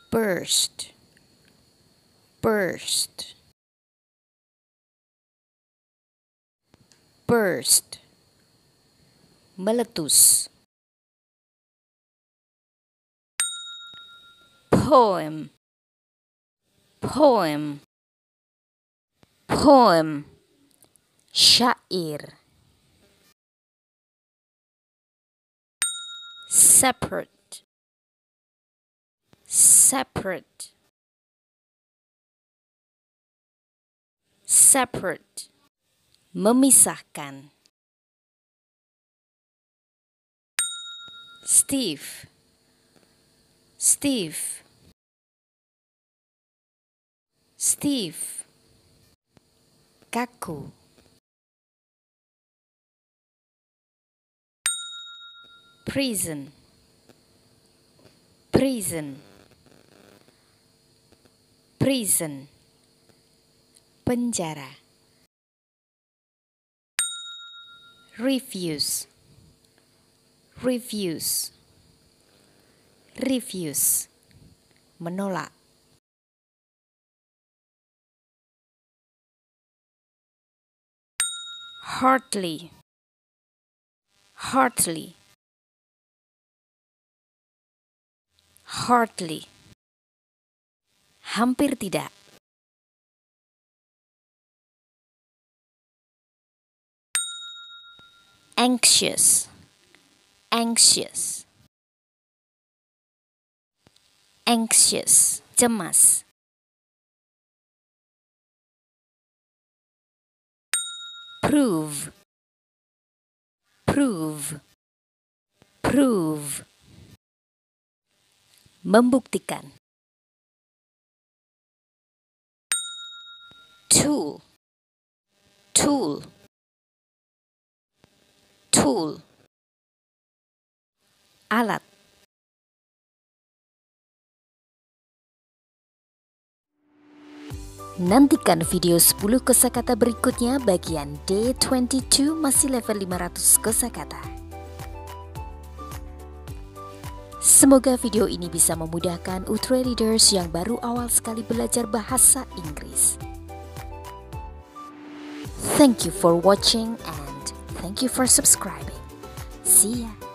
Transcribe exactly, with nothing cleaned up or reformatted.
burst, burst, burst, meletus. Poem, poem, poem, syair. Separate, separate, separate, memisahkan. Stiff, stiff, stiff, kaku. Prison, prison, prison, penjara. Refuse, refuse, refuse, menolak. Hardly, hardly, hardly, hampir tidak. Anxious, anxious, anxious, cemas. Prove, prove, prove, membuktikan. Tool, tool, tool, alat. Nantikan video sepuluh kosakata berikutnya bagian D dua puluh dua masih level lima ratus kosakata. Semoga video ini bisa memudahkan Utre readers yang baru awal sekali belajar bahasa Inggris. Thank you for watching and thank you for subscribing. See ya.